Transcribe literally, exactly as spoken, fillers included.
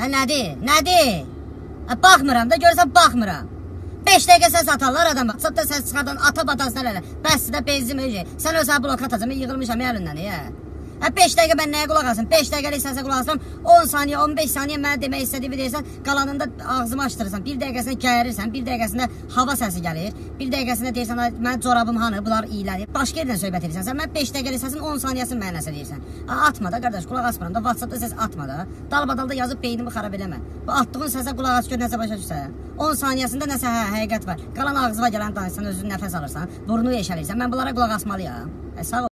Hə, nədir? Nədir? Hə, baxmıram da, görürsən, baxmıram. beş dəqiqə səs atarlar adama. WhatsAppda səs çıxardan ata batasına elə. Bəs də benzin öyle. Sən özə blok atacağım, yığılmışam əlindən, ya. Hə, beş dəqiqə mən nəyə qulaq asım? beş dəqiqəlik səsə qulaq asım. on saniyə, on beş saniyə mənə demək istədiyimi deyirsən, qalanında ağzımı açdırırsan. Bir dəqiqəsində gəyirirsən, bir dəqiqəsində hava səsi gəlir. Bir dəqiqəsində deyirsən, mənim corabım hanı, bunlar iyilənir. Başqa yerdən söhbət edirsən. Sən mən beş dəqiqəlik səsin on saniyəsini mənə nəsə deyirsən. Atma da qardaş, qulaq asmıram da, WhatsAppda səs atma da. Dalbadalda yazıb beynimi xarab eləmə. Bu atdığın səsə qulaq as, gör nəsə başa düşsən. on saniyəsində nəsə hə, həqiqət var. Qalan ağzıma gələn danışsan, özün nəfəs alırsan, burnu eşəlirsən. Mən bunlara qulaq asmalıyam. Hə, sağ ol.